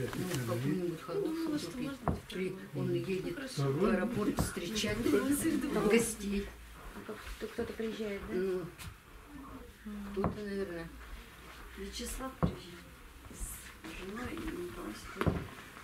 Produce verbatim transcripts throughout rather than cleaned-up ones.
Ну, какую-нибудь хорошую купить. При... Он едет в аэропорт встречать гостей. Кто-то приезжает, да? Ну, тут, наверное, Вячеслав приезжал с женой и Николай Сергеевич.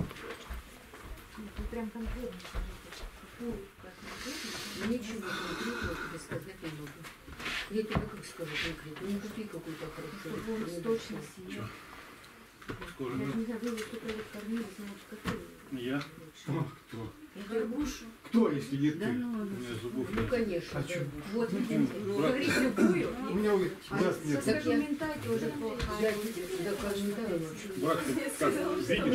Ну, прям конкретно. Какую, как конкретно? Ничего конкретного тебе сказать не могу. Я тебе как скажу конкретно? Ну, купи какую-то хорошую. Он точно съел. Скоро. Я не знаю, вы кто-то кормили, значит, какую? Я? О, кто? Горбушу. Кто, если не Да ты? ну, У ну, меня зубов ну нет. конечно. А да. чё? Вот видите, Ну, говорить любую. У меня глаз нет. Так я, Комментарий уже я плохая. да, комментарий вообще. Брат, как видишь,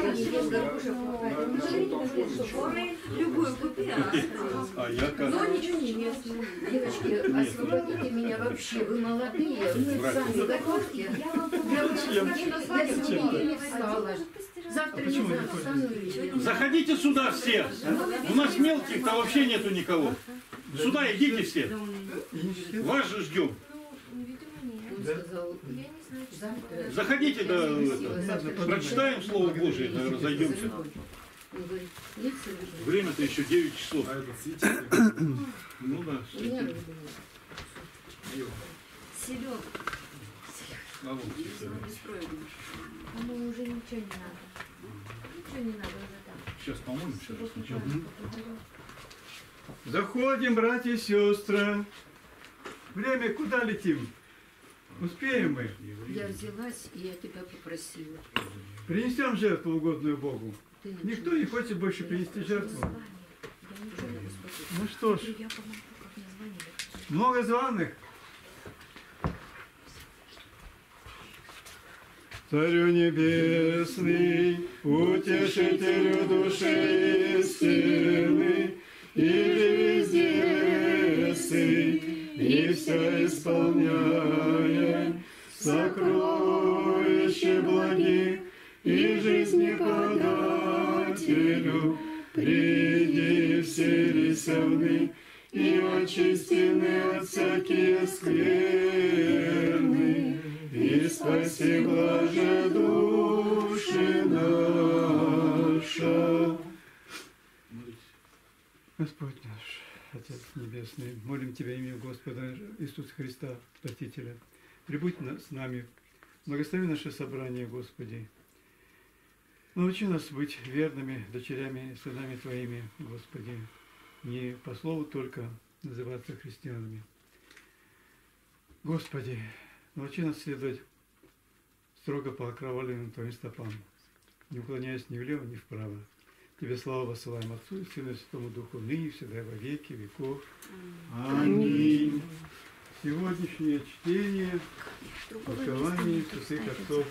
хорошо. Любую купи, а А я как? но ничего не ест. Девочки, освободите меня вообще, вы молодые, вы сами готовьте. Я вам я сегодня не встала. Завтра не знаю, встану или нет. Заходите сюда все. У нас мелких-то вообще нету никого. Сюда идите все. Вас же ждем. Ну, видимо, нет. Он сказал, Я не знаю, что завтра... Заходите, да, это, Завтра прочитаем Слово Божие, да, разойдемся. Он говорит, нет, Сергей, Время-то еще девять часов. А этот светильник? Ну да. у меня рыбы нет. Серега, А вот, беспроводный. По-моему, уже ничего не надо. Ничего не надо уже там. сейчас помолимся же сначала. Заходим, братья и сестры. Время куда летим? Успеем мы? Я взялась, и я тебя попросила. Принесем жертву угодную Богу. Ты Никто не хочет больше принести жертву. Я ничего не беспокоюсь. Ну что ж, Я помогу, как мне звонили. много званых. Царю небесный, утешителю души истины, и же везде сы, и все исполняя, сокровище благих, и жизни подателю, приди все рисовны, и очистены от всякие скверны, и спаси блаже души наша. Господь наш, Отец Небесный, молим Тебя имя Господа Иисуса Христа, Спасителя. Прибудь с нами, благослови наше собрание, Господи. Научи нас быть верными дочерями и сынами Твоими, Господи, не по слову только называться христианами. Господи, научи нас следовать строго по окровавленным Твоим стопам, не уклоняясь ни влево, ни вправо. Тебе славу посылаем Отцу и Сыну и Святому Духу, ныне и всегда во веки веков. Аминь. Сегодняшнее чтение толкование святых отцов.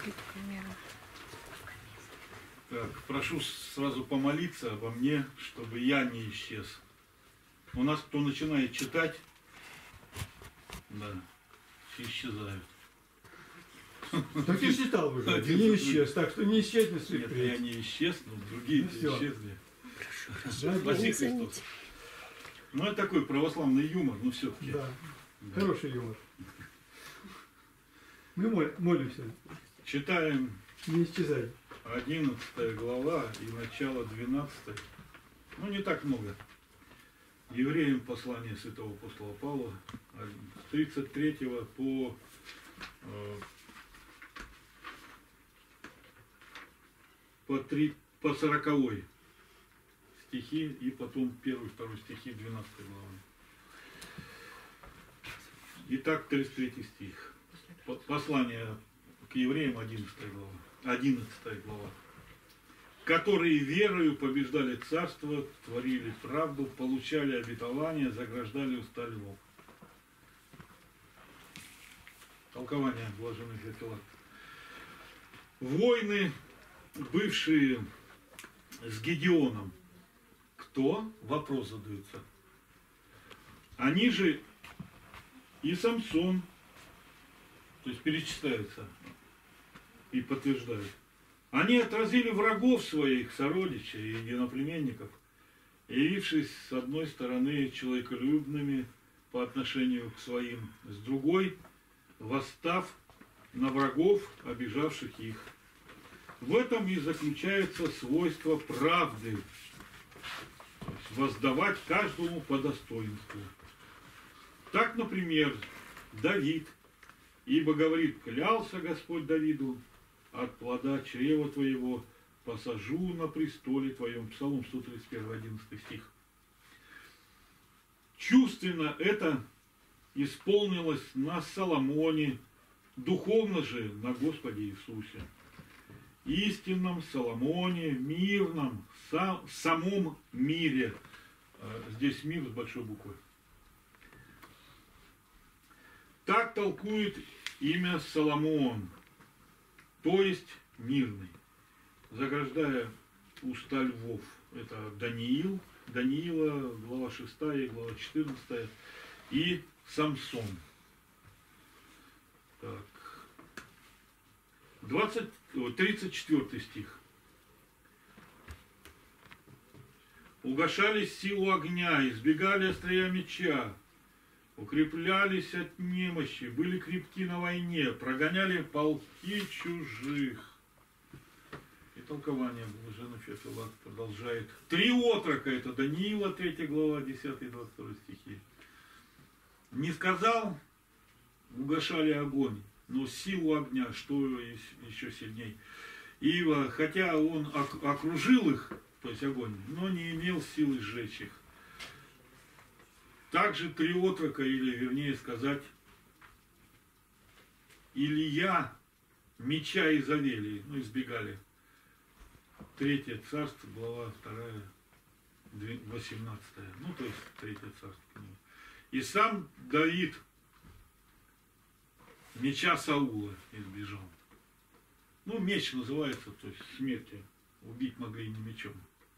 Так, прошу сразу помолиться обо мне, чтобы я не исчез. У нас кто начинает читать, да, все исчезают. Так ты читал уже, ты не исчез, так что не исчезни Нет, святых. я не исчез, но другие Ну, всё. исчезли. Да, Спаси Христос. Ну, это такой православный юмор, но все-таки. Да, хороший юмор. Мы мол- молимся, Читаем не исчезай. одиннадцатая глава и начало двенадцатой. Ну, не так много. Евреям послание святого апостола Павла с тридцать третьего по э, по, три, по сороковой стихи и потом первый, второй стихи двенадцатой главы. Итак, тридцать третий стих. По- Послание к евреям одиннадцатая глава. одиннадцатая глава. Которые верою побеждали царство, творили правду, получали обетование, заграждали уста львов. Толкование блаженных Феофилакт. Войны, бывшие с Гедеоном, кто? Вопрос задается. Они же и Самсон, то есть перечисляются и подтверждают. Они отразили врагов своих, сородичей и единоплеменников, явившись с одной стороны человеколюбными по отношению к своим, с другой восстав на врагов, обижавших их. В этом и заключается свойство правды. То есть воздавать каждому по достоинству. Так, например, Давид, ибо говорит, клялся Господь Давиду, от плода чрева твоего посажу на престоле твоем. Псалом сто тридцать один, одиннадцатый стих. Чувственно это исполнилось на Соломоне, духовно же на Господе Иисусе. Истинном Соломоне, мирном, сам, самом мире. Здесь мир с большой буквы. Так толкует имя Соломон, то есть мирный, заграждая уста львов. Это Даниил, Даниила, глава шестая, глава четырнадцатая, и Самсон. Так. двадцать, тридцать четвёртый стих. Угошались силу огня, избегали острия меча, укреплялись от немощи, были крепки на войне, прогоняли полки чужих. И толкование Блаженного Феофилакта продолжает. Три отрока, это Даниила, третья глава, десятый двадцать второй стихи. Не сказал, угошали огонь, но силу огня, что еще сильней. Ибо, хотя он окружил их, то есть огонь, но не имел силы сжечь их. Также три отрока, или вернее сказать, Илья, меча Изавелии, ну избегали. Третье царство, глава вторая, восемнадцатая, ну то есть третье царство книга. И сам Давид меча Саула избежал. Ну, меч называется, то есть смерти. Убить могли не мечом.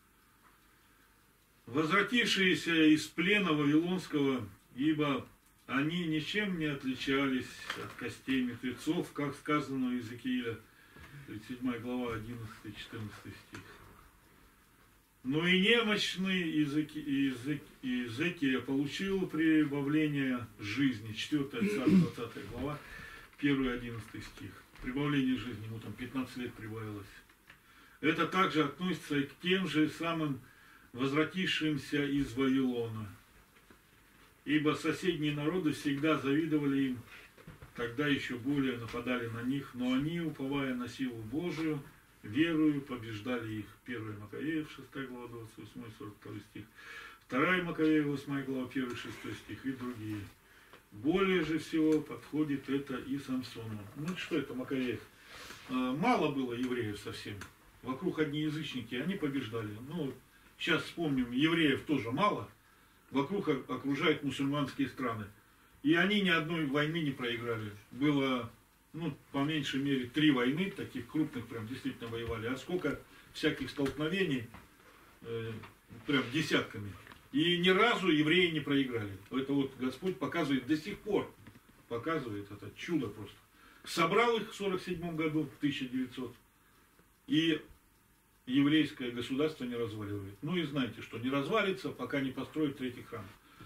Возвратившиеся из плена вавилонского, ибо они ничем не отличались от костей мертвецов, как сказано у Иезекииля, тридцать седьмая глава, одиннадцатый-четырнадцатый стих. Но и немощный Иезекия получил прибавление жизни, четвёртая царство, двадцатая глава, первый одиннадцатый стих. Прибавление жизни, ему там пятнадцать лет прибавилось. Это также относится и к тем же самым возвратившимся из Вавилона. Ибо соседние народы всегда завидовали им, тогда еще более нападали на них, но они, уповая на силу Божию, верою побеждали их. первая Маковеев, шестая глава, двадцать восьмой сорок второй стих. вторая Маковеев, восьмая глава, первый шестой стих и другие. Более же всего подходит это и Самсону. Ну что это Маковеев? Мало было евреев совсем. Вокруг одни язычники, они побеждали. Ну, сейчас вспомним, евреев тоже мало. Вокруг окружают мусульманские страны. И они ни одной войны не проиграли. Было, ну, по меньшей мере, три войны, таких крупных прям действительно воевали. А сколько всяких столкновений, э, прям десятками. И ни разу евреи не проиграли. Это вот Господь показывает до сих пор. Показывает это чудо просто. Собрал их в сорок седьмом году, в тысяча девятисотом. И еврейское государство не разваливает. Ну и знаете, что не развалится, пока не построит третий храм.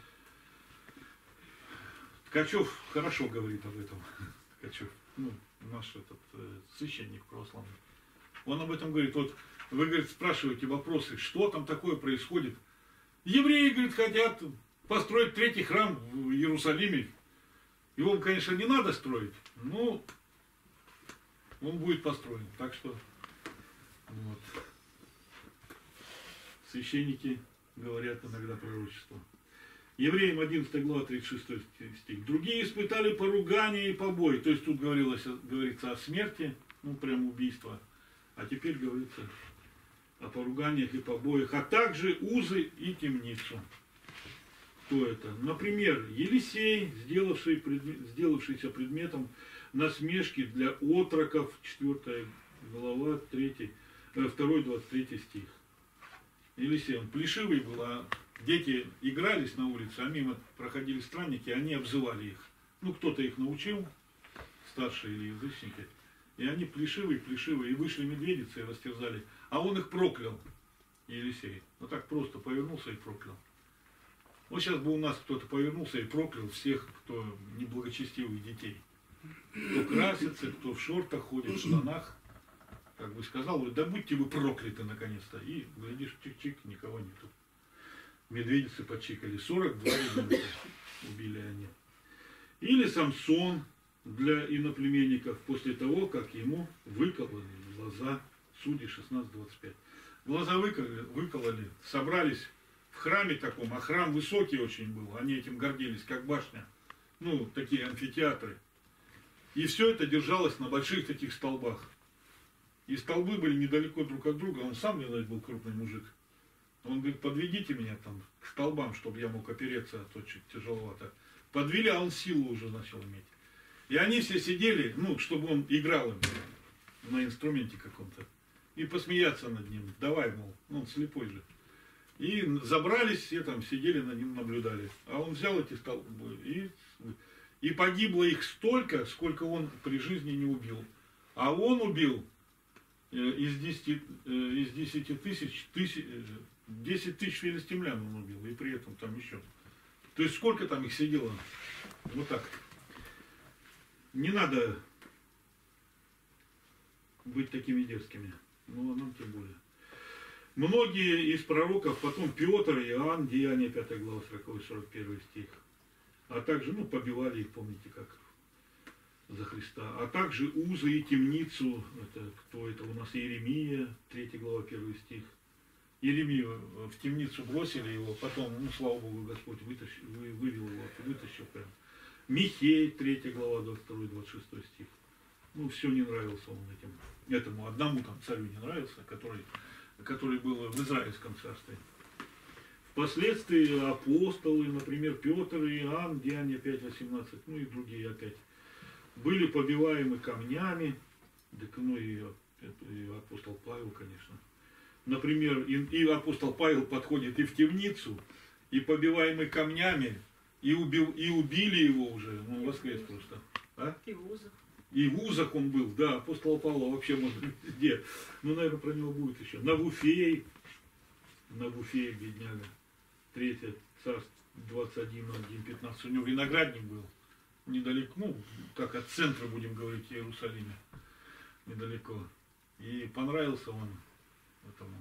Ткачев хорошо говорит об этом. Ткачев, ну, наш этот э, священник православный. Он об этом говорит. Вот вы, говорит, спрашиваете вопросы, что там такое происходит. Евреи, говорит, хотят построить третий храм в Иерусалиме. Его, конечно, не надо строить, но он будет построен. Так что вот. Священники говорят иногда пророчество. Евреям одиннадцатая глава, тридцать шестой стих. Другие испытали поругание и побои. То есть тут говорилось, говорится о смерти, ну прям убийство. А теперь говорится о поруганиях и побоях, а также узы и темницу. Кто это? Например, Елисей, сделавший предмет, сделавшийся предметом насмешки для отроков, четвёртая глава, третий, второй, двадцать третий стих. Елисей, он плешивый был, а дети игрались на улице, а мимо проходили странники, они обзывали их. Ну, кто-то их научил, старшие или язычники, и они плешивые, плешивые, и вышли медведицы и растерзали. А он их проклял, Елисей. Вот так просто повернулся и проклял. Вот сейчас бы у нас кто-то повернулся и проклял всех, кто неблагочестивых детей. Кто красится, кто в шортах ходит, в штанах. как бы сказал, говорит, да будьте вы прокляты наконец-то. И, глядишь, чик-чик, никого нету. Медведицы почикали. сорок два ребенка убили они. Или Самсон для иноплеменников после того, как ему выкололи глаза. Судьи шестнадцать двадцать пять. Глаза выкололи, выкололи, собрались в храме таком, а храм высокий очень был, они этим гордились, как башня. Ну, такие амфитеатры. И все это держалось на больших таких столбах. И столбы были недалеко друг от друга, он сам, видать, был крупный мужик. Он говорит, подведите меня там к столбам, чтобы я мог опереться, а то чуть тяжеловато. Подвели, а он силу уже начал иметь. И они все сидели, ну, чтобы он играл им на инструменте каком-то. И посмеяться над ним. Давай, мол, он слепой же. И забрались, все там сидели, над ним наблюдали. А он взял эти столбы и, и погибло их столько, сколько он при жизни не убил. А он убил из десяти, из десяти тысяч, тысяч, десять тысяч филистимлян он убил. И при этом там еще. То есть сколько там их сидело? Вот так. Не надо быть такими дерзкими. Ну, а нам тем более. Многие из пророков, потом Петр, Иоанн, Деяния пятая глава, сороковой сорок первый стих. А также, ну, побивали их, помните, как за Христа. А также Уза и темницу, это кто это у нас, Иеремия, третья глава, первый стих. Иеремию в темницу бросили его, потом, ну, слава Богу, Господь вытащил, вы, вывел его, вытащил прям. Михей, третья глава, двадцать второй двадцать шестой стих. Ну, все не нравился он этим. Этому одному там царю не нравился, который, который был в Израильском царстве. Впоследствии апостолы, например, Петр и Иоанн, Деяния пять восемнадцать, ну и другие опять, были побиваемы камнями, так, ну и, и апостол Павел, конечно. Например, и, и апостол Павел подходит и в темницу, и побиваемый камнями, и, убил, и убили его уже, ну, воскрес просто. А? И в узах. И в узах он был, да, апостол Павла вообще может быть везде. Ну, наверное, про него будет еще. Навуфей, Навуфей, бедняга, третье царство, двадцать один, один, пятнадцать. У него виноградник был, недалеко, ну, так от центра, будем говорить, Иерусалиме, недалеко. И понравился он этому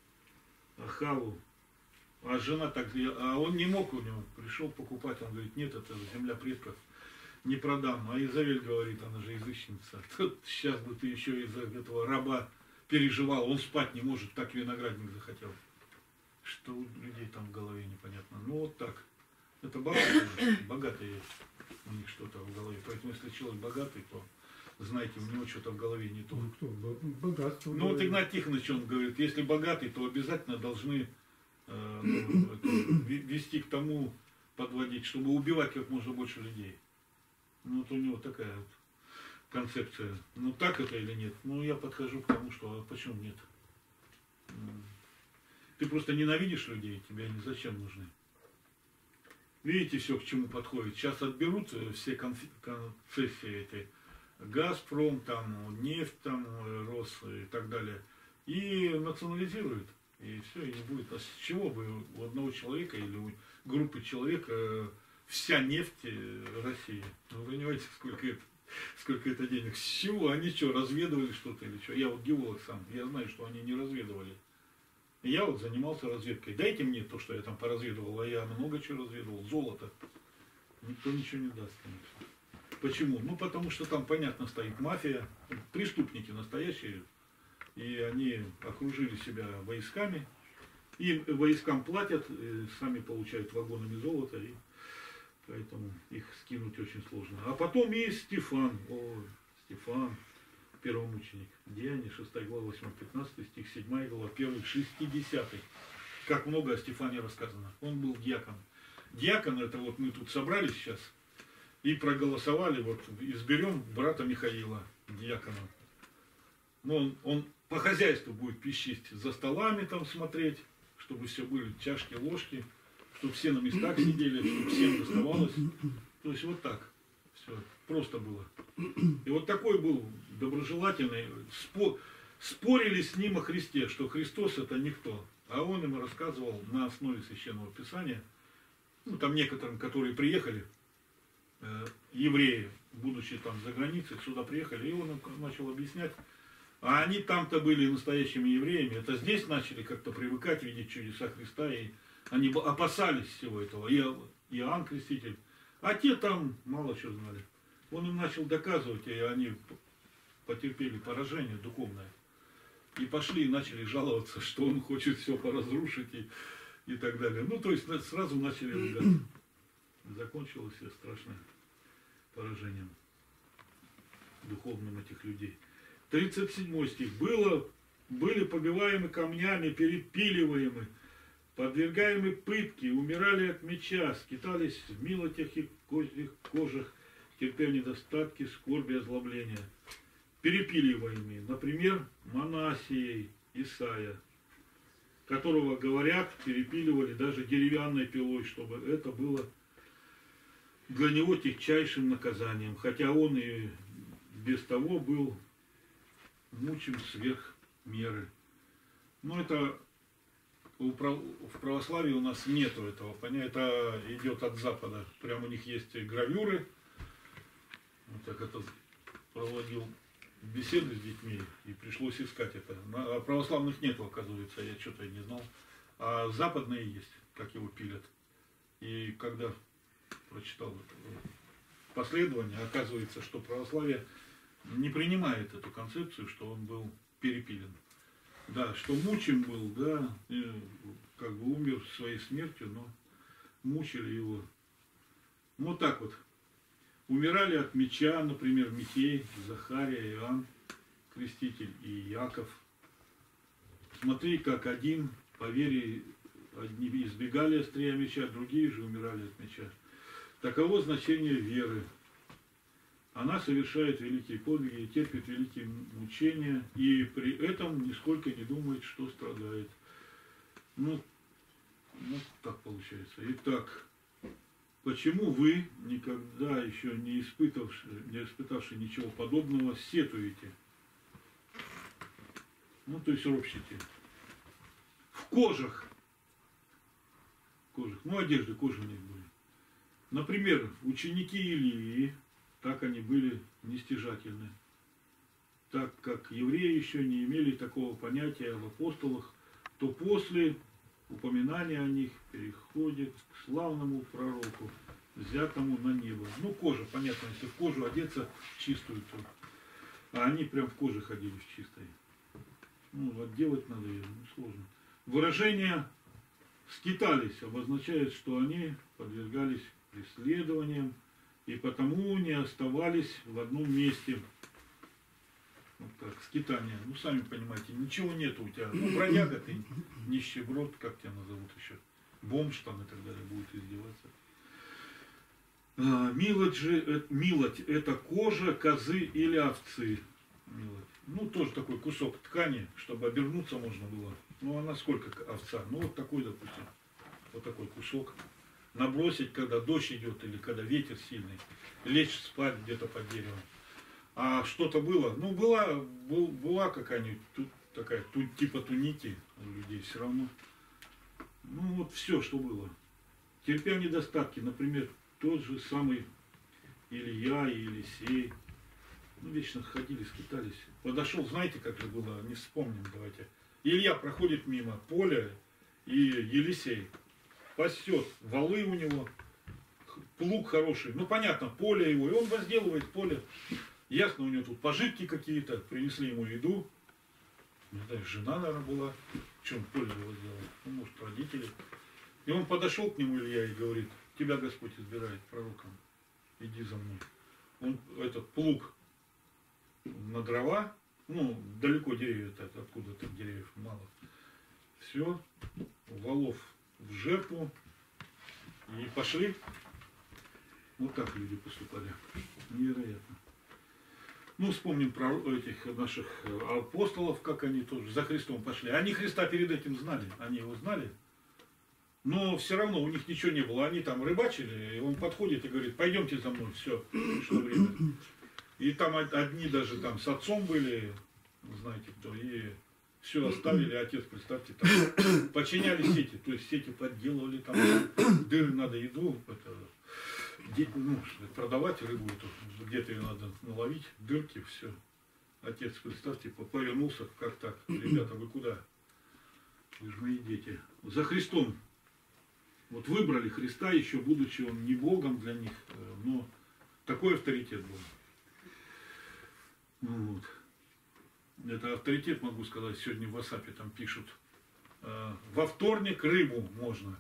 Ахаву. А жена так, а он не мог у него, пришел покупать, он говорит, нет, это земля предков. Не продам. А Изавель говорит, она же язычница. Тут сейчас бы ты еще из-за этого раба переживал. Он спать не может, так виноградник захотел. Что у людей там в голове непонятно. Ну вот так. Это богатые, богатые у них что-то в голове. Поэтому если человек богатый, то знаете, у него что-то в голове не то. Ну, кто? Богатство. Ну вот Игнат Тихонович, он говорит, если богатый, то обязательно должны э, ну, это, вести к тому, подводить, чтобы убивать как можно больше людей. Ну, вот у него такая вот концепция. Ну, так это или нет? Ну, я подхожу к тому, что а почему нет? Ты просто ненавидишь людей, тебе они зачем нужны? Видите, все к чему подходит. Сейчас отберут все концессии этой. Газпром, там, нефть, там, Рос и так далее. И национализируют. И все, и не будет. А с чего бы у одного человека или у группы человек вся нефть России? Вы понимаете, сколько это, сколько это денег? С чего? Они что, разведывали что-то или что? Я вот геолог сам, я знаю, что они не разведывали. И я вот занимался разведкой. Дайте мне то, что я там поразведывал, а я много чего разведывал. Золото. Никто ничего не даст, конечно. Почему? Ну, потому что там, понятно, стоит мафия, преступники настоящие, и они окружили себя войсками, им войскам платят, сами получают вагонами золота, и поэтому их скинуть очень сложно. А потом есть Стефан, о, Стефан, первомученик, Деяния, шестая глава, восьмой пятнадцатый стих, седьмая глава, первый шестидесятый. Как много о Стефане рассказано. Он был диакон. Диакон, это вот мы тут собрались сейчас, и проголосовали, вот изберем брата Михаила, диакона. Но он, он по хозяйству будет пищить, за столами там смотреть, чтобы все были чашки, ложки, чтобы все на местах сидели, чтобы всем доставалось. То есть вот так. Все. Просто было. И вот такой был доброжелательный. Спор, спорили с ним о Христе, что Христос это никто. А он им рассказывал на основе Священного Писания, ну там некоторым, которые приехали, евреи, будучи там за границей, сюда приехали, и он начал объяснять А они там-то были настоящими евреями. Это здесь начали как-то привыкать, видеть чудеса Христа. И они опасались всего этого. И Иоанн Креститель. А те там мало что знали. Он им начал доказывать, и они потерпели поражение духовное. И пошли и начали жаловаться, что он хочет все поразрушить и, и так далее. Ну, то есть сразу начали ругаться. Закончилось все страшное поражением духовным этих людей. тридцать седьмой стих. Было, были побиваемы камнями, перепиливаемы, подвергаемы пытке, умирали от меча, скитались в милотях и козьих кожах, терпя недостатки, скорби, озлобления. Перепиливаемые, например, Манасией Исаия, которого, говорят, перепиливали даже деревянной пилой, чтобы это было для него тягчайшим наказанием, хотя он и без того был мучим сверх меры. Но это в православии у нас нету этого, понятия, это идет от Запада. Прямо у них есть гравюры. Вот так это проводил беседы с детьми, и пришлось искать это. А православных нету, оказывается, я что-то и не знал. А западные есть, как его пилят. И когда прочитал последование, оказывается, что православие не принимает эту концепцию, что он был перепилен. Да, что мучим был, да, как бы умер своей смертью, но мучили его. Вот так вот. Умирали от меча, например, Михей, Захария, Иоанн Креститель и Иаков. Смотри, как один по вере одни избегали острия меча, другие же умирали от меча. Таково значение веры. Она совершает великие подвиги, терпит великие мучения, и при этом нисколько не думает, что страдает. Ну, ну так получается. Итак, почему вы, никогда еще не испытавши, не испытавши ничего подобного, сетуете? Ну, то есть ропщите. В кожах. В кожах. Ну, одежды кожаные были. Например, ученики Илии, так они были нестяжательны. Так как евреи еще не имели такого понятия об апостолах, то после упоминания о них переходит к славному пророку, взятому на небо. Ну, кожа, понятно, если в кожу одеться чистую, то... А они прям в коже ходили в чистой. Ну, отделать надо ее, ну, сложно. Выражение «скитались» обозначает, что они подвергались преследованиям и потому не оставались в одном месте. Вот так, скитание. Ну, сами понимаете, ничего нету у тебя. Ну, бродяга ты, нищеброд, как тебя назовут еще, бомж там и так далее, будет издеваться. А, милоть же, э, милоть это кожа козы или овцы. Милоть. Ну, тоже такой кусок ткани, чтобы обернуться можно было. Ну, а насколько овца? Ну, вот такой, допустим, вот такой кусок. Набросить, когда дождь идет или когда ветер сильный. Лечь спать где-то под деревом. А что-то было? Ну, была, был, была какая-нибудь тут такая, тут типа туники у людей все равно. Ну, вот все, что было. Терпя недостатки, например, тот же самый Илья и Елисей. Ну, вечно ходили, скитались. Подошел, знаете, как же было, не вспомним, давайте. Илья проходит мимо поля, и Елисей пасет, валы у него, плуг хороший. Ну, понятно, поле его, и он возделывает поле. Ясно, у него тут пожитки какие-то, принесли ему еду. Не знаю, жена, наверное, была. Что он поле его сделал? Ну, может, родители. И он подошел к нему, Илья, и говорит: тебя Господь избирает пророком, иди за мной. Он этот плуг на дрова, ну, далеко деревья, откуда-то деревьев мало. Все, валов в жертву, и пошли. Вот так люди поступали. Невероятно. Ну, вспомним про этих наших апостолов, как они тоже за Христом пошли. Они Христа перед этим знали, они его знали. Но все равно у них ничего не было. Они там рыбачили, и он подходит и говорит: пойдемте за мной, все, пришло время. И там одни даже там с отцом были, знаете кто, и все оставили, отец, представьте, там починяли сети, то есть сети подделывали, там дыры надо еду, это, ну, продавать рыбу эту, где-то ее надо наловить, дырки, все. отец, представьте, повернулся, как так, ребята, вы куда? Вы же мои дети. За Христом. Вот выбрали Христа, еще будучи он не Богом для них, но такой авторитет был. Ну, вот. Это авторитет, могу сказать, сегодня в WhatsApp там пишут. Во вторник рыбу можно.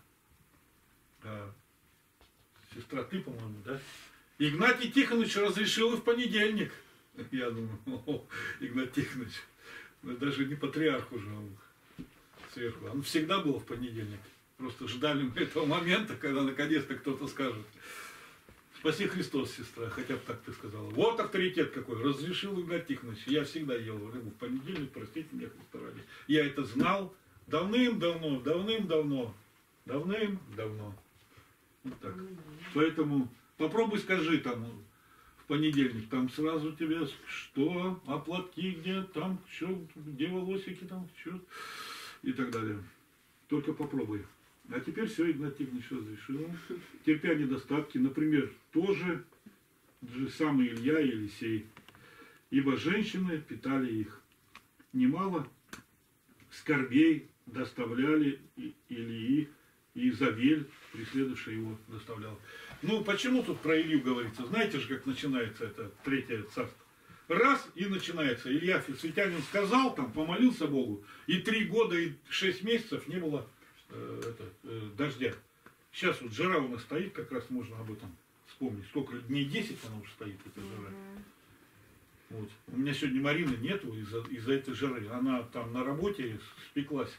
Сестра, ты, по-моему, да? Игнатий Тихонович разрешил и в понедельник. Я думаю, о, Игнатий Тихонович, даже не патриарх уже он сверху. Он всегда был в понедельник. Просто ждали мы этого момента, когда наконец-то кто-то скажет: спаси Христос, сестра, хотя бы так ты сказала. Вот авторитет какой, разрешил Игнатий Тихонович. Я всегда ел рыбу в понедельник, простите меня, Христа ради. Я это знал давным-давно, давным-давно, давным-давно. Вот так. Поэтому попробуй скажи там в понедельник, там сразу тебе что, а платки где, там что, где волосики, там что, и так далее. Только попробуй. А теперь все, Игнатий Тихонович разрешил. Терпя недостатки, например, тоже же самый Илья и Елисей. Ибо женщины питали их. Немало скорбей доставляли Илии, и Изавель, преследовавший его, доставлял. Ну, почему тут про Илью говорится? Знаете же, как начинается это третье царство? Раз, и начинается. Илья Фисветянин сказал, там, помолился Богу, и три года, и шесть месяцев не было э, это, э, дождя. Сейчас вот жара у нас стоит, как раз можно об этом вспомнить. Сколько дней, десять она уже стоит, эта жара. Вот. У меня сегодня Марины нету из-за из-за этой жары. Она там на работе спеклась.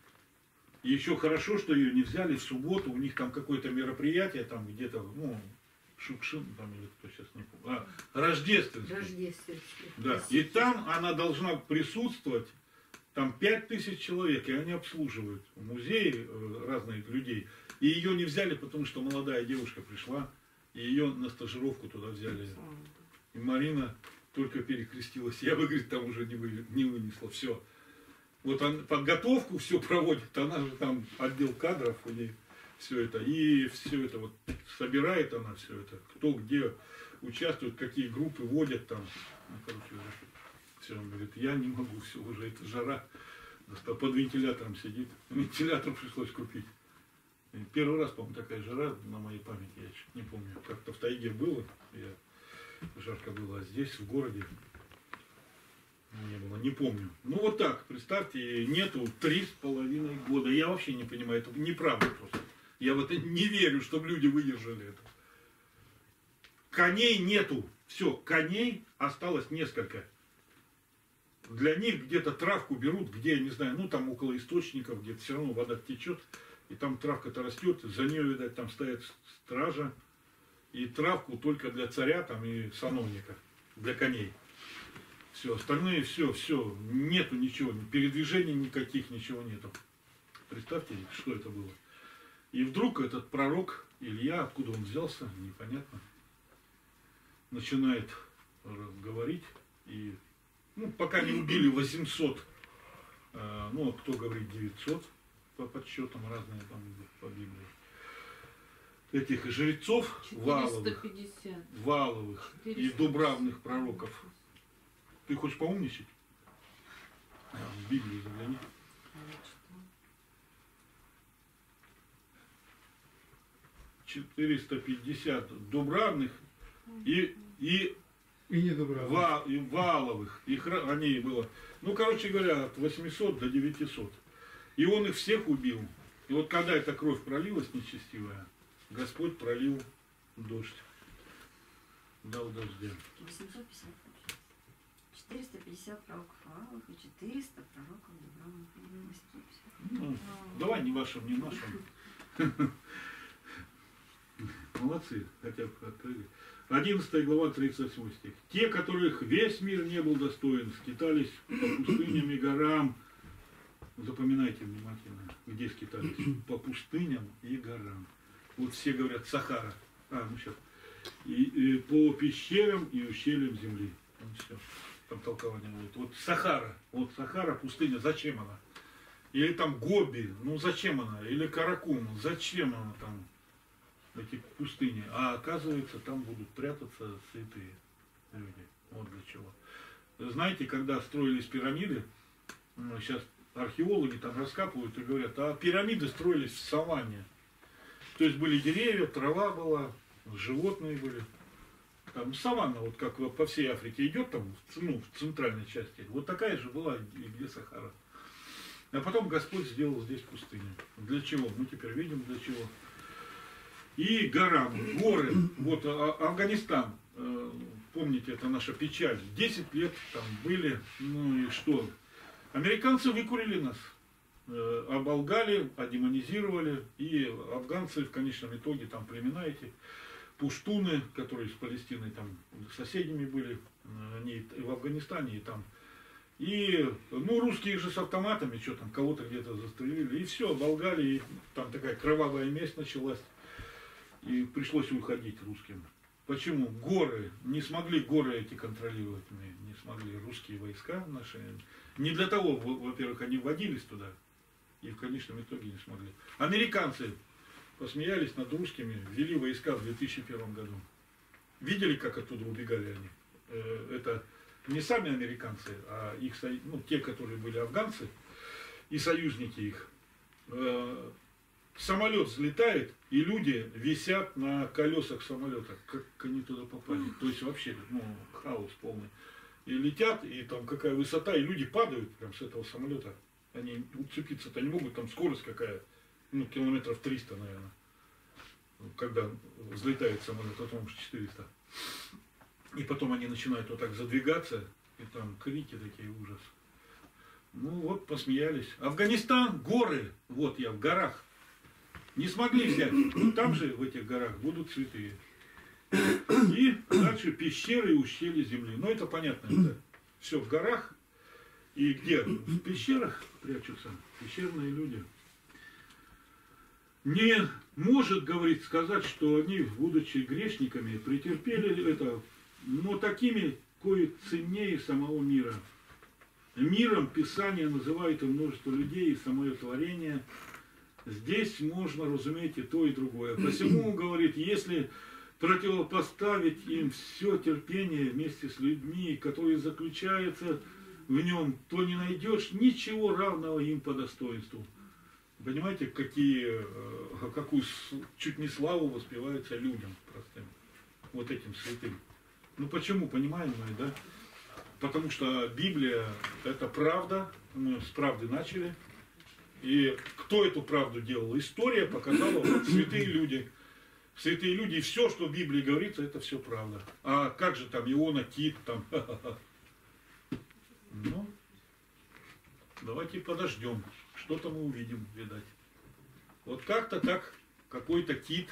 И еще хорошо, что ее не взяли в субботу. У них там какое-то мероприятие, там где-то, ну, Шукшин, там или кто сейчас не помню. А, Рождественский. Рождественский. Да. И там она должна присутствовать. Там пять тысяч человек, и они обслуживают в музее разных людей. И ее не взяли, потому что молодая девушка пришла, и ее на стажировку туда взяли. И Марина только перекрестилась. Я бы, говорит, там уже не, вы, не вынесла. Все. Вот он подготовку все проводит, она же там отдел кадров, и все это. И все это вот собирает она все это. Кто где участвует, какие группы водят там. Ну, короче, все, он говорит, я не могу, все уже, это жара. Под вентилятором сидит. Вентилятор пришлось купить. И первый раз, по-моему, такая жара на моей памяти, я чуть не помню. Как-то в тайге было, я, жарко было, а здесь, в городе, не было, не помню. Ну вот так, представьте, нету три с половиной года. Я вообще не понимаю, это неправда просто. Я в это не верю, чтобы люди выдержали это. Коней нету. Все, коней осталось несколько. Для них где-то травку берут, где, я не знаю, ну там около источников, где все равно вода течет, и там травка-то растет, за нее, видать, там стоит стража, и травку только для царя там и сановника, для коней. Все, остальные, все, все, нету ничего, передвижений никаких, ничего нету. Представьте, что это было. И вдруг этот пророк Илья, откуда он взялся, непонятно, начинает говорить, и ну, пока не убили восемьсот, э, ну, кто говорит девятьсот, по подсчетам разные там по Библии, этих жрецов Вааловых, Вааловых и Дубравных пророков. Ты хочешь поумничать? А, в Библию загляни. четыреста пятьдесят Дубравных и, и И не Дубравных. Ва, и Вааловых. Их ранее было. Ну, короче говоря, от восьмисот до девятисот. И он их всех убил. И вот когда эта кровь пролилась нечестивая, Господь пролил дождь. Дал дождя. восемьсот пятьдесят. четыреста пятьдесят пророков Вааловых и четыреста пророков Дубравных. восемьсот пятьдесят. Ну, давай не вашим, не нашим. Молодцы, хотя бы открыли. одиннадцатая глава, тридцать восьмой стих. Те, которых весь мир не был достоин, скитались по пустыням и горам. Запоминайте внимательно, где скитались. По пустыням и горам. Вот все говорят Сахара. А, ну сейчас. И, и по пещерам и ущельям земли. Ну, все. Там толкование будет. Вот Сахара. Вот Сахара, пустыня, зачем она? Или там Гоби, ну зачем она? Или Каракум, зачем она там? Эти пустыни. А оказывается, там будут прятаться святые люди. Вот для чего. знаете, когда строились пирамиды, сейчас археологи там раскапывают и говорят, а пирамиды строились в саванне. То есть были деревья, трава была, животные были. Там саванна, вот как по всей Африке идет, там, ну, в центральной части, вот такая же была, где Сахара. А потом Господь сделал здесь пустыню. Для чего? Мы теперь видим, для чего. И гора, горы, вот Афганистан, помните, это наша печаль, десять лет там были, ну и что? Американцы выкурили нас, оболгали, одемонизировали, и афганцы в конечном итоге, там племена эти, пуштуны, которые с Палестиной там соседями были, они и в Афганистане, и там. И, ну, русские же с автоматами, что там, кого-то где-то застрелили, и все, оболгали, и там такая кровавая месть началась, и пришлось уходить русским. Почему? Горы, не смогли горы эти контролировать, не смогли русские войска наши. Не для того, во-первых, они вводились туда, и в конечном итоге не смогли. Американцы посмеялись над русскими, ввели войска в две тысячи первом году. Видели, как оттуда убегали они? Это не сами американцы, а их, ну, те, которые были афганцы и союзники их. Самолет взлетает, и люди висят на колесах самолета. Как они туда попали? То есть вообще, ну, хаос полный. И летят, и там какая высота, и люди падают прям с этого самолета. Они уцепиться-то не могут, там скорость какая, ну, километров триста, наверное. Когда взлетает самолет, а потом уж четыреста. И потом они начинают вот так задвигаться, и там крики такие, ужас. Ну вот, посмеялись. Афганистан, горы, вот я в горах. Не смогли взять. Там же, в этих горах, будут святые. И дальше пещеры и ущелья земли. Ну это понятно, это все в горах. И где? В пещерах прячутся пещерные люди. Не может, говорит, сказать, что они, будучи грешниками, претерпели это, но такими, кое ценнее самого мира. Миром Писание называет и множество людей, и самое творение. Здесь можно разуметь и то, и другое. Посему, говорит, если противопоставить им все терпение вместе с людьми, которые заключаются в нем, то не найдешь ничего равного им по достоинству. Понимаете, какие, какую чуть не славу воспевается людям простым, вот этим святым. Ну почему, понимаем мы, да? Потому что Библия это правда, мы с правды начали. И кто эту правду делал? История показала, вот, святые люди. Святые люди, и все, что в Библии говорится, это все правда. А как же там Иона, Тит, там, ха-ха-ха. Ну, давайте подождем. Что-то мы увидим, видать. Вот как-то так, какой-то Тит,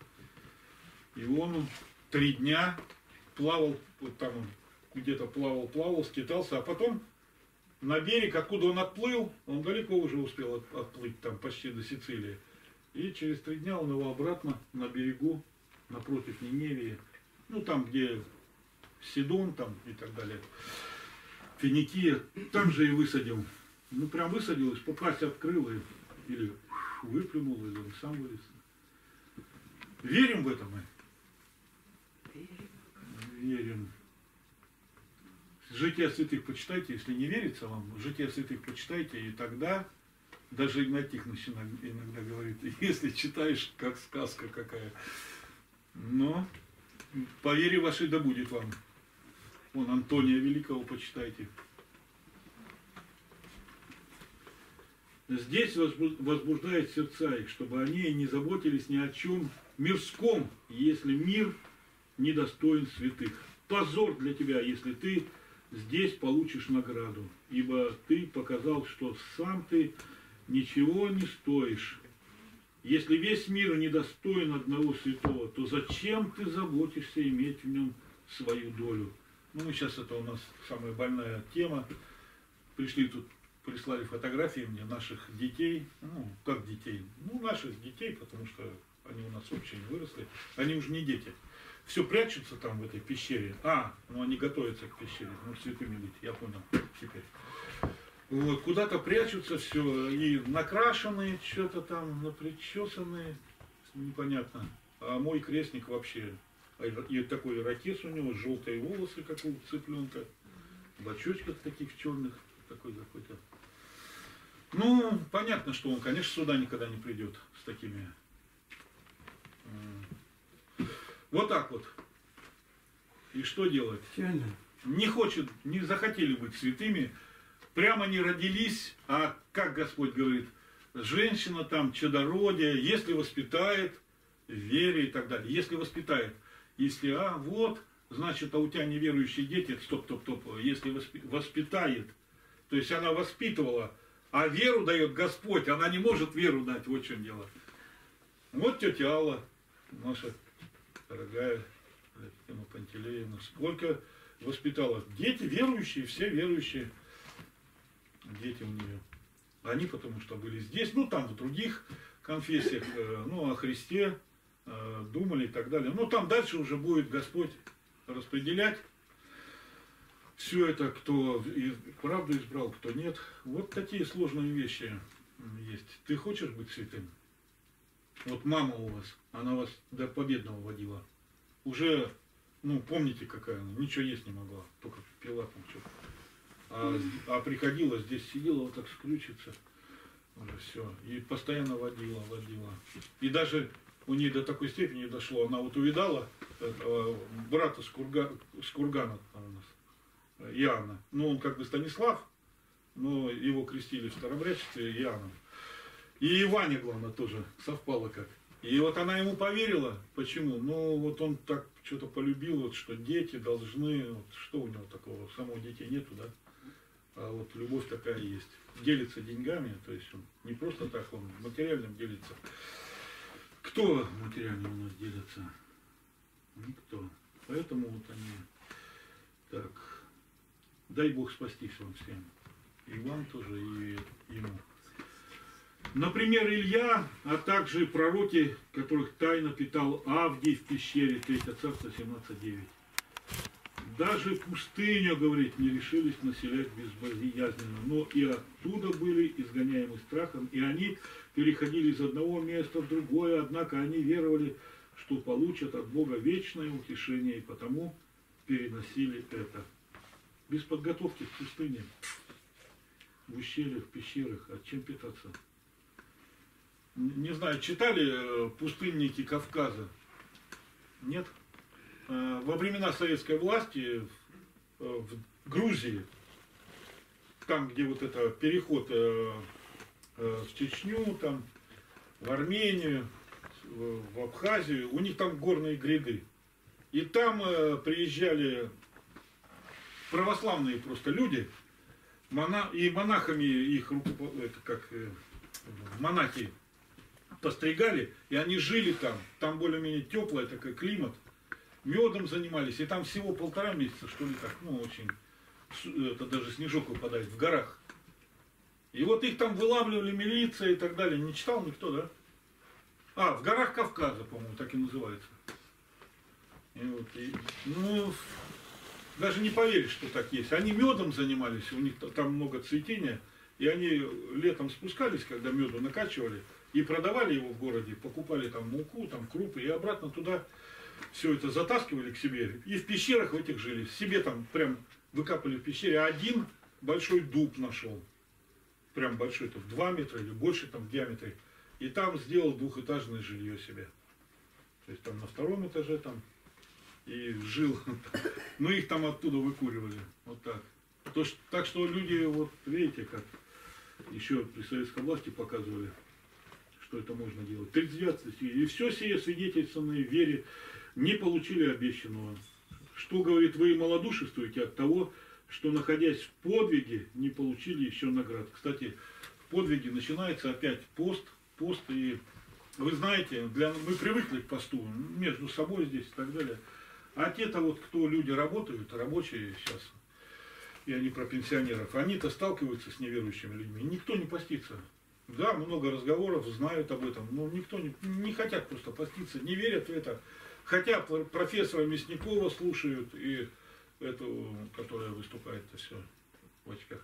Иону три дня плавал, вот там он где-то плавал, плавал, скитался, а потом на берег, откуда он отплыл, он далеко уже успел от, отплыть, там почти до Сицилии. И через три дня он его обратно на берегу, напротив Ниневии, ну там, где Сидон там и так далее, Финикия, там же и высадил. Ну прям высадил, по пасть открыл и, или выплюнул, или он сам вылез. Верим в это мы? Верим. Жития святых почитайте, если не верится вам, Жития святых почитайте, и тогда, даже Игнатий Тихонович иногда говорит, если читаешь, как сказка какая, но по вере вашей да будет вам. Вон Антония Великого почитайте. Здесь возбуждает сердца их, чтобы они не заботились ни о чем мирском, если мир недостоин святых. Позор для тебя, если ты здесь получишь награду, ибо ты показал, что сам ты ничего не стоишь. Если весь мир недостоин одного святого, то зачем ты заботишься иметь в нем свою долю? Ну, сейчас это у нас самая больная тема. Пришли тут, прислали фотографии мне наших детей. Ну, как детей? Ну, наших детей, потому что они у нас очень выросли. Они уже не дети. Все прячутся там в этой пещере. А, ну они готовятся к пещере, ну святыми быть, я понял теперь. Вот, куда-то прячутся все, и накрашенные, что-то там, напричесанные, непонятно. А мой крестник вообще, и такой ирокез у него, желтые волосы, как у цыпленка. в очочках таких черных, такой какой-то. Ну, понятно, что он, конечно, сюда никогда не придет с такими. Вот так вот. И что делать? Печально. Не хочет, не захотели быть святыми, прямо не родились, а как Господь говорит, женщина там, чадородие, если воспитает в вере и так далее. Если воспитает, если, а, вот, значит, а у тебя неверующие дети, стоп, стоп, стоп, если воспитает, то есть она воспитывала, а веру дает Господь, она не может веру дать, вот в чем дело. Вот тетя Алла, наша дорогая Екатерина Пантелеевна, сколько воспитала. Дети верующие, все верующие дети у нее. Они потому что были здесь, ну там в других конфессиях, ну о Христе думали и так далее. Но там дальше уже будет Господь распределять все это, кто правду избрал, кто нет. Вот такие сложные вещи есть. Ты хочешь быть святым? Вот мама у вас, она вас до победного водила. Уже, ну, помните, какая она, ничего есть не могла, только пила там что-то. А, а приходила, здесь сидела, вот так скрючится, уже все. И постоянно водила, водила. И даже у нее до такой степени дошло, она вот увидала э, брата с, Курга, с Кургана там у нас, Иоанна. Ну, он как бы Станислав, но его крестили в старобрячестве Иоанном. И Ваня, главное, тоже совпало как. И вот она ему поверила. Почему? Ну, вот он так что-то полюбил, вот, что дети должны... Вот, что у него такого? Самого детей нету, да? А вот любовь такая есть. Делится деньгами, то есть он не просто так, он материальным делится. Кто материально у нас делится? Никто. Поэтому вот они... Так. Дай Бог спастись вам всем. И вам тоже, и ему. Например, Илья, а также пророки, которых тайно питал Авдий в пещере, третье царство семнадцать девять. Даже пустыню, говорит, не решились населять безбоязненно, но и оттуда были изгоняемы страхом, и они переходили из одного места в другое, однако они веровали, что получат от Бога вечное утешение, и потому переносили это. Без подготовки в пустыне, в ущельях, в пещерах, от чем питаться? Не знаю, читали «Пустынники Кавказа»? Нет? Во времена советской власти в Грузии, там, где вот это переход в Чечню, там, в Армению, в Абхазию, у них там горные гряды. И там приезжали православные просто люди, и монахами их, это как монахи, постригали, и они жили там, там более-менее теплый такой климат, медом занимались, и там всего полтора месяца, что ли, так, ну, очень, это даже снежок выпадает в горах. И вот их там вылавливали милиция и так далее, не читал никто, да? А, в горах Кавказа, по-моему, так и называется. И вот, и, ну, даже не поверишь, что так есть. Они медом занимались, у них там много цветения, и они летом спускались, когда меду накачивали, и продавали его в городе, покупали там муку, там крупы, и обратно туда все это затаскивали к себе. И в пещерах в этих жили. Себе там прям выкапали в пещере. Один большой дуб нашел. Прям большой, там, в два метра или больше там в диаметре. И там сделал двухэтажное жилье себе. То есть там на втором этаже там и жил. Ну их там оттуда выкуривали. Вот так. То, что, так что люди, вот видите, как еще при советской власти показывали, что это можно делать. тридцать девятое стих. И все сие свидетельственные в вере не получили обещанного. Что, говорит, вы малодушествуете от того, что, находясь в подвиге, не получили еще наград. Кстати, в подвиге начинается опять пост, пост, и вы знаете, для, мы привыкли к посту, между собой здесь и так далее. А те-то вот, кто люди работают, рабочие сейчас, и они про пенсионеров, они-то сталкиваются с неверующими людьми. Никто не постится. Да, много разговоров, знают об этом, но никто не, не хотят просто поститься, не верят в это. Хотя профессора Мясникова слушают и эту, которая выступает-то все в очках.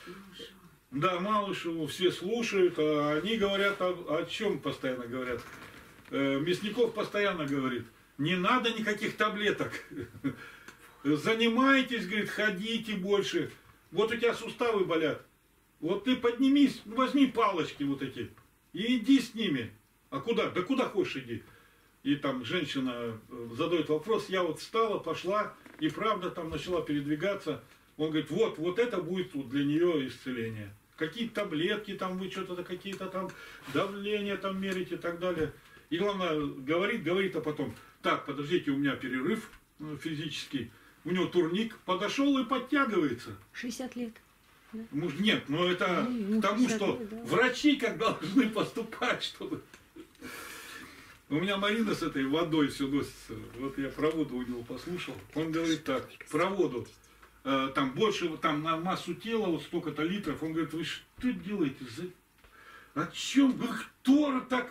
Да, Малышеву все слушают, а они говорят о, о чем постоянно говорят. Мясников постоянно говорит, не надо никаких таблеток. занимайтесь, говорит, ходите больше. Вот у тебя суставы болят. Вот ты поднимись, возьми палочки вот эти и иди с ними. А куда? Да куда хочешь иди. И там женщина задает вопрос, я вот встала, пошла, и правда там начала передвигаться. Он говорит, вот, вот это будет для нее исцеление. Какие-то таблетки, там вы что-то, какие-то там давления там мерите и так далее. И главное, говорит, говорит, а потом, так, подождите, у меня перерыв физический. У него турник, подошел и подтягивается. шестьдесят лет. Может, нет, но это Ну, потому, шестьдесят что лет, да. врачи как должны поступать, чтобы... У меня Марина с этой водой все носится. Вот я про воду у него послушал. Он говорит так, про воду. Э, там больше, там на массу тела, вот столько-то литров. Он говорит, вы что делаете? За... О чем? Вы кто так...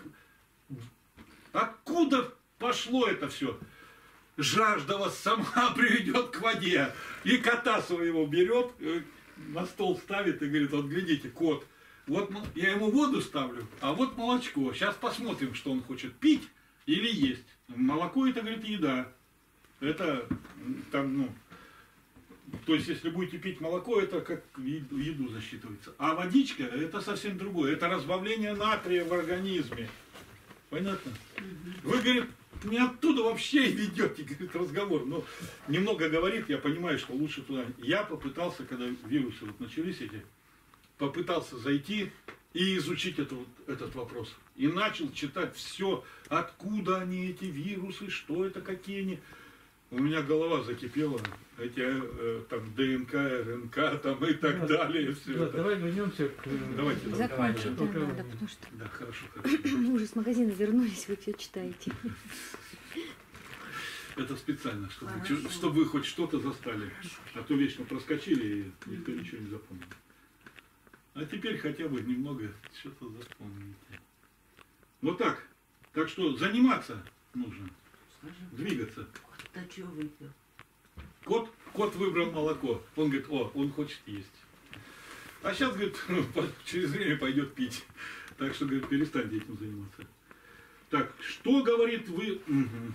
Откуда пошло это все? Жажда вас сама приведет к воде. И кота своего берет, на стол ставит и говорит, вот глядите, кот, вот я ему воду ставлю, а вот молочко. Сейчас посмотрим, что он хочет, пить или есть. Молоко это, говорит, еда. Это там, ну, то есть, если будете пить молоко, это как еду засчитывается. А водичка, это совсем другое. Это разбавление натрия в организме. Понятно? Вы, говорит, не оттуда вообще ведете, говорит, разговор. Но немного говорит, я понимаю, что лучше туда. Я попытался, когда вирусы вот начались эти, попытался зайти и изучить это, вот, этот вопрос. И начал читать все, откуда они, эти вирусы, что это, какие они. У меня голова закипела, эти э, там ДНК, РНК там и так да, далее. Все да, это. Давай вернемся к... Давайте. Закончить, да, Давай. надо, потому что Да, хорошо, хорошо. мы уже с магазина вернулись, вы все читаете. Это специально, чтобы, Хорошо. чтобы вы хоть что-то застали. А то вечно проскочили и никто ничего не запомнил. А теперь хотя бы немного что-то запомните. Вот так. Так что заниматься нужно. Двигаться. Да что выпил? Кот, кот выбрал молоко. Он говорит, о, он хочет есть. А сейчас, говорит, через время пойдет пить. Так что, говорит, перестаньте этим заниматься. Так, что говорит вы... Угу.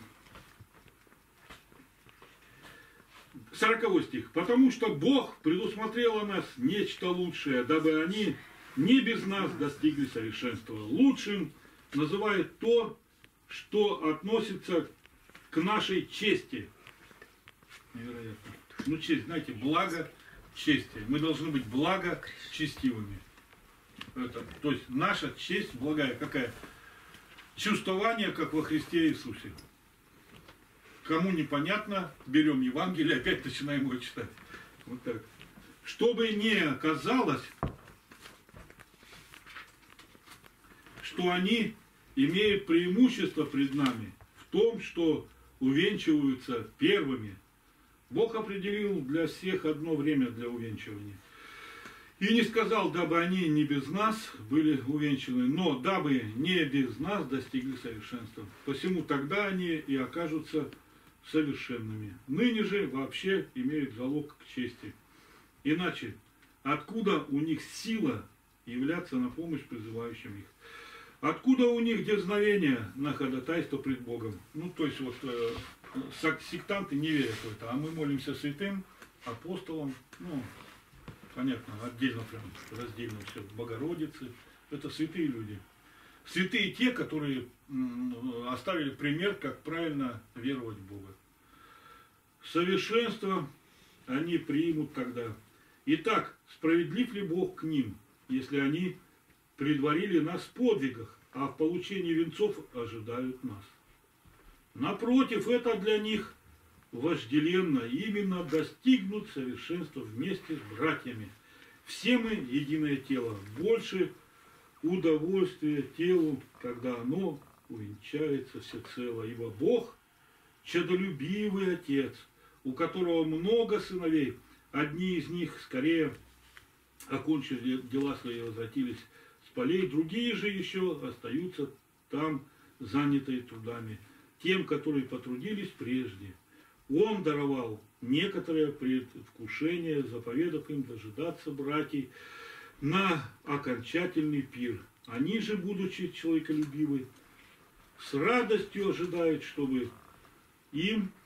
Сороковой стих. Потому что Бог предусмотрел о нас нечто лучшее, дабы они не без нас достигли совершенства. Лучшим называет то, что относится к нашей чести. Невероятно. Ну, честь, знаете, благо, честие. Мы должны быть благочестивыми. Это, то есть наша честь благая какая? Чувствование, как во Христе Иисусе. Кому непонятно, берем Евангелие, опять начинаем его читать. Вот так. Чтобы не оказалось, что они имеют преимущество пред нами в том, что увенчиваются первыми. Бог определил для всех одно время для увенчивания. И не сказал, дабы они не без нас были увенчаны, но дабы не без нас достигли совершенства. Посему тогда они и окажутся совершенными. Ныне же вообще имеют залог к чести. Иначе, откуда у них сила являться на помощь призывающим их? Откуда у них дерзновение на ходатайство пред Богом? Ну, то есть, вот, э, сектанты не верят в это, а мы молимся святым, апостолам, ну, понятно, отдельно прям, раздельно все, Богородицы, это святые люди. Святые те, которые м, оставили пример, как правильно веровать в Бога. Совершенство они примут тогда. Итак, справедлив ли Бог к ним, если они предварили нас в подвигах, а в получении венцов ожидают нас? Напротив, это для них вожделенно именно достигнуть совершенства вместе с братьями. Все мы единое тело, больше удовольствия телу, когда оно увенчается всецело, ибо Бог – чадолюбивый Отец, у которого много сыновей, одни из них скорее окончили дела свои, возвратились с полей, другие же еще остаются там, занятые трудами, тем, которые потрудились прежде. Он даровал некоторое предвкушение, заповедав им дожидаться братьев на окончательный пир. Они же, будучи человеколюбивы, с радостью ожидают, чтобы им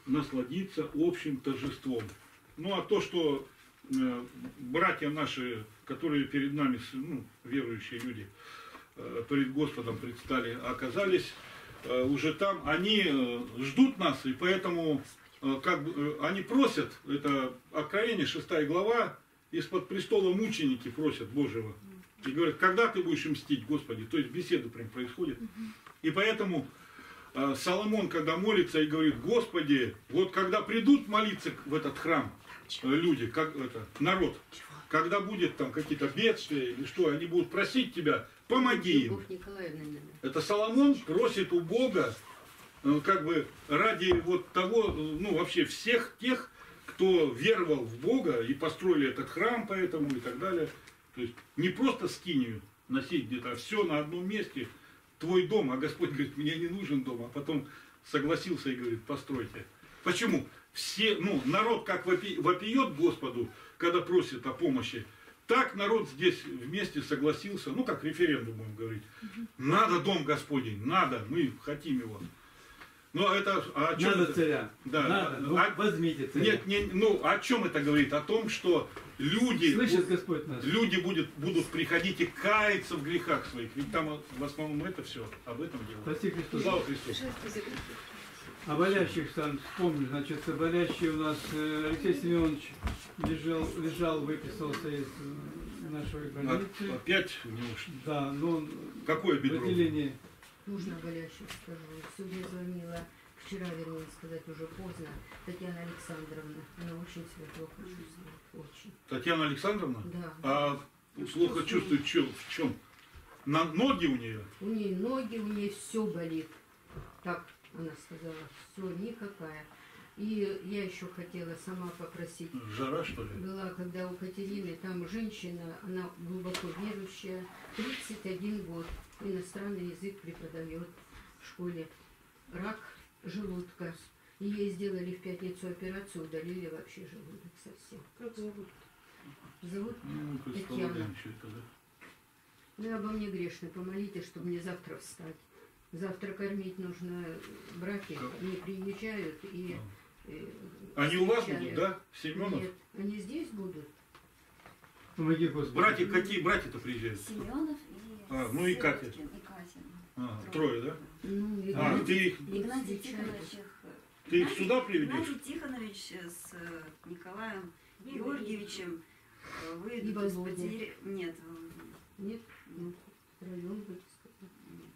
насладиться общим торжеством. Ну а то, что э, братья наши, которые перед нами, ну, верующие люди, э, перед Господом предстали, оказались э, уже там, они э, ждут нас, и поэтому э, как бы, э, они просят, это Откровение шестая глава, из-под престола мученики просят Божьего. И говорят, когда ты будешь мстить, Господи? То есть беседа прям происходит. И поэтому э, Соломон, когда молится и говорит, Господи, вот когда придут молиться в этот храм э, люди, как это, народ, когда будет там какие-то бедствия или что, они будут просить тебя, помоги им. Это Соломон просит у Бога, э, как бы ради вот того, ну вообще всех тех, кто веровал в Бога и построили этот храм поэтому и так далее. То есть не просто скинию носить где-то, а все на одном месте, твой дом, а Господь говорит, мне не нужен дом, а потом согласился и говорит, постройте. Почему? Все, ну, народ как вопи, вопиет Господу, когда просит о помощи, так народ здесь вместе согласился, ну как референдум будем говорить, надо дом Господень, надо, мы хотим его. Но это о чем Надо это? царя. Да. Надо. Ну, А, возьмите царя. нет, не, ну о чем это говорит? О том, что люди, Слышит Господь нас. люди будут, будут приходить и каяться в грехах своих. Ведь там в основном это все об этом дело. Спаси Христос. Слава Христу. О болящих сам вспомню. Значит, болящий у нас э, Алексей Семенович лежал, лежал, выписался из э, нашей больницы. Опять у него что? Да, но он Какое в бедро? отделении. Нужно болящих скажу. Сегодня звонила, вчера, вернее сказать, уже поздно, Татьяна Александровна. Она очень себя плохо чувствует. Очень. Татьяна Александровна? Да. А плохо чувствует чё, в чем? На ноги у нее? У нее ноги, у нее все болит. Так она сказала, все, никакая. И я еще хотела сама попросить. Жара, что ли? Была, когда у Катерины, там женщина, она глубоко верующая, тридцать один год, иностранный язык преподает в школе. Рак желудка. И ей сделали в пятницу операцию, удалили вообще желудок совсем. Как зовут? Зовут Ну, Татьяна. представляем, что это, да? Ну, обо мне грешно, помолитесь, чтобы мне завтра встать. Завтра кормить нужно, братья Как? не приезжают и... э, Они у вас встречают. будут, да? Семенов? Нет, они здесь будут. Помоги Господи. Братья, какие братья-то приезжают? Семенов и А, ну и Катя. Сыроткин, и Катя. А, трое, да? Ну, и А, Игнатий- ты их, Игнатий встречают. Тихонович их... ты их Игнатий- сюда приведешь? Игнатий Тихонович с э, Николаем Георгиевичем э, И выйдут из Володя. потери... Нет, э, Нет, ну, втроем будет сказать.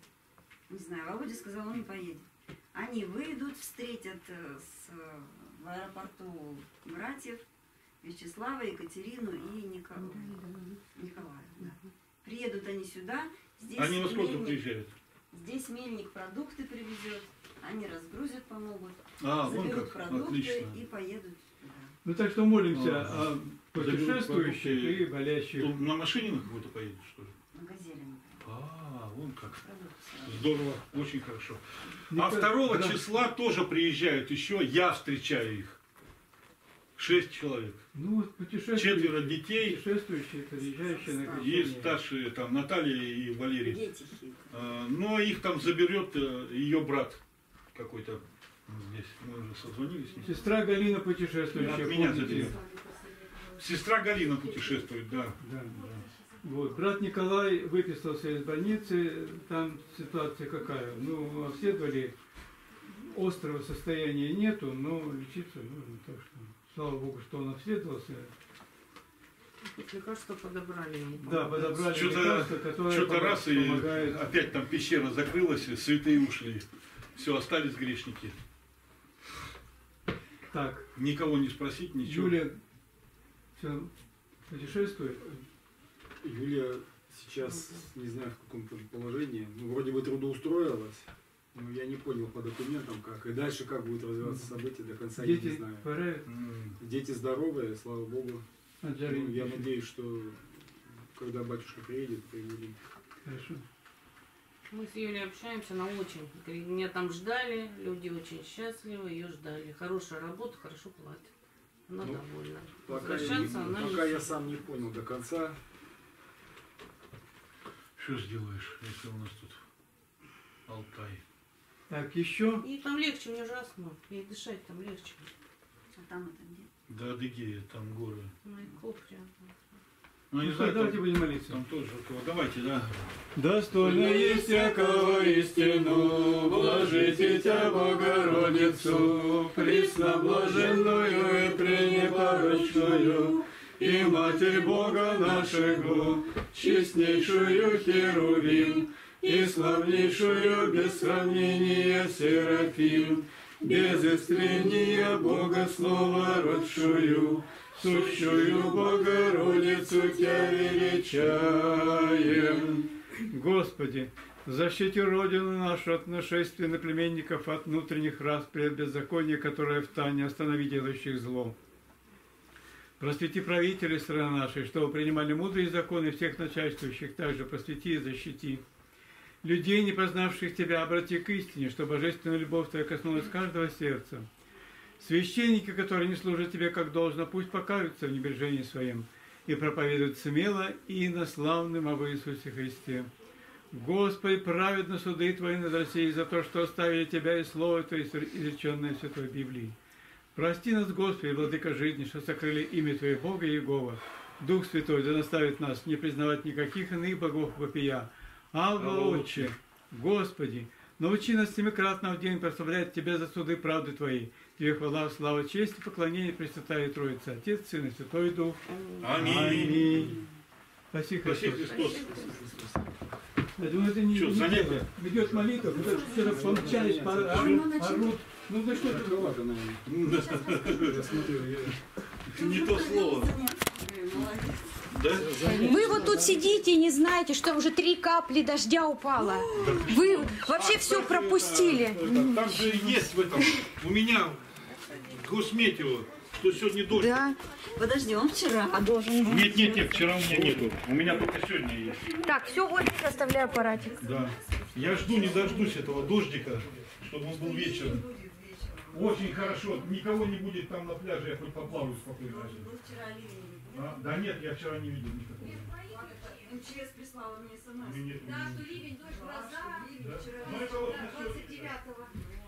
не знаю, Володя сказал, он не поедет. Они выйдут, встретят э, с, э, в аэропорту братьев Вячеслава, Екатерину и Ника- Да, да. Николая. Да. Приедут они сюда, здесь Они во сколько мельник, приезжают? здесь мельник продукты привезет, они разгрузят, помогут, А, вон заберут как, продукты отлично. и поедут туда. Ну так что молимся А, о заберут путешествующих продукты. и болящих. Тут на машине на какой-то поедет, что ли? На газели, например. А, вон как. Продукты сразу. Здорово, очень хорошо. А Никак- второго да. числа тоже приезжают еще, я встречаю их. Шесть человек. Ну, вот путешествующие. Четверо детей. Путешествующие, приезжающие на И Есть крещение. старшие, там, Наталья и Валерий. Дети хитрые. А, Но их там заберет ее брат какой-то здесь. Мы уже созвонились с ним. Сестра Галина путешествующая. От меня помните? заберет. Сестра Галина путешествует, да. Да. Вот. Брат Николай выписался из больницы, там ситуация какая? Ну, обследовали, острого состояния нету, но лечиться нужно. Так что, слава Богу, что он обследовался. Лекарства подобрали. не Да, помогает. подобрали Что-то лекарства, которые что-то пом- раз и помогают. опять там пещера закрылась, и святые ушли. Все, остались грешники. Так, Никого не спросить, ничего. Юля все путешествует. Юлия сейчас, не знаю, в каком там положении, ну, вроде бы трудоустроилась, но я не понял по документам как. И дальше как будет развиваться события, до конца я не Дети знаю. порают. М, Дети здоровые, слава Богу. От жары Ну, не я пишет. надеюсь, что когда батюшка приедет, приедем. Хорошо. Мы с Юлей общаемся, она очень. Говорит, меня там ждали, люди очень счастливы, ее ждали. Хорошая работа, хорошо платят. Она Ну, довольна. Пока, я, Возвращаться она пока не я хочет. сам не понял до конца. Что сделаешь, если у нас тут Алтай? Так, еще. И там легче, мне ужасно. И дышать там легче. А там это где? Да, Адыгея, там горы. Ну, и копря. Ну, не Ну, знаю, давайте там, будем молиться. там тоже. вот Давайте, да. Достойно есть всякого истину, блажите Тя, Богородицу, пресноблаженную и пренепорочную, и Матерь Бога нашего, честнейшую Херувим, и славнейшую без сравнения Серафим, без истрения Бога Слова родшую, сущую Богородицу Тя величаем. Господи, защити Родину нашу от нашествия наплеменников, от внутренних распри, от беззакония, которое в тайне останови делающих зло. Просвети правителей страны нашей, чтобы принимали мудрые законы всех начальствующих, также просвети и защити. Людей, не познавших Тебя, обрати к истине, чтобы божественная любовь Твоя коснулась каждого сердца. Священники, которые не служат Тебе как должно, пусть покаются в небрежении своем и проповедуют смело и инославным об Иисусе Христе. Господи, праведно суды Твои над Россией за то, что оставили Тебя и Слово Твое, изреченное в Святой Библии. Прости нас, Господи, Владыка жизни, что сокрыли имя Твое, Бога Иегова. Дух Святой да наставит нас не признавать никаких иных богов вопия. Авва, Отче, Господи, научи нас семикратно в день прославлять Тебя за суды правды Твоей. Тебе хвала, слава, честь и поклонение Пресвятая Троица, Отец, Сын и Святой Дух. Аминь. Аминь. Спаси Спаси Христос. Христос. Я думаю, это не, Что, не занятие? дело. Ведет молитва, вот это все помчались, по- орут, орут. Ну да что ты? Кровато, наверное. Я смотрю, я... Не то слово. Да? Вы вот тут сидите и не знаете, что уже три капли дождя упало. Вы вообще все пропустили. Это, там же есть в этом. У меня в Гусметьево, что сегодня дождь. Да. Подожди, он вчера. А должен был. Нет, нет, нет, вчера у меня нету. У меня только сегодня есть. Так, все, вот оставляю аппаратик. Да. Я жду, не дождусь этого дождика, чтобы он был вечером. Очень хорошо. Никого не будет там на пляже, я хоть поплаваю спокойно. А? Да нет, я вчера не видел никакого. МЧС прислала мне смс. Нет, Да, что ливень, дождь, гроза. Да. Ну, это вот на двадцать девятого.